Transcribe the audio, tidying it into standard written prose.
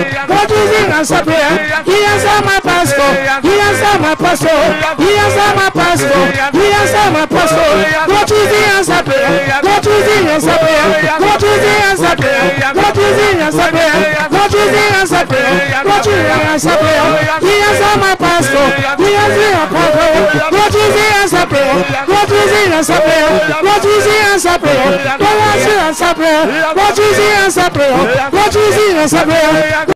Go to the answer prayer. He answer my pastor. He answer my pastor. He answer my pastor. He answer my pastor. Go to the answer prayer. Go to the answer prayer. Go to the answer prayer. Go to the answer prayer. Go to the answer prayer. Go to the answer prayer. He answer my pastor. He answer my pastor. Go to the answer prayer. Go to the answer prayer. Go to the answer prayer. Go to the answer prayer. Go to the answer prayer. Go to the answer prayer.